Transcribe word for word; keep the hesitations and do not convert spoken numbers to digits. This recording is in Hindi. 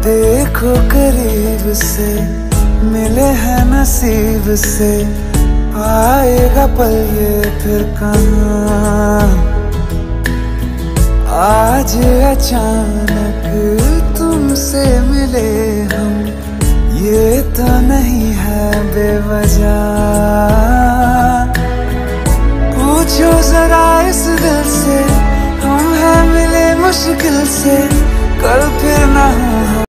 देखो करीब से, मिले हैं नसीब से, आएगा पल ये फिर कहाँ। आज अचानक तुमसे मिले हम, ये तो नहीं है बेवजह। पूछो जरा इस दिल से, हम हैं मिले मुश्किल से, कल फिर ना हो।